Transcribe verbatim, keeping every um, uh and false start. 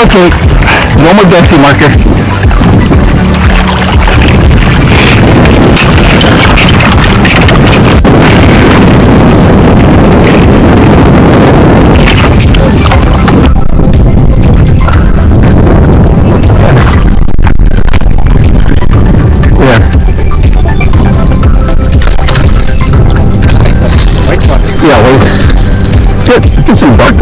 Okay, no more density marker. Yeah. White one. Yeah, wait. Get, get some dark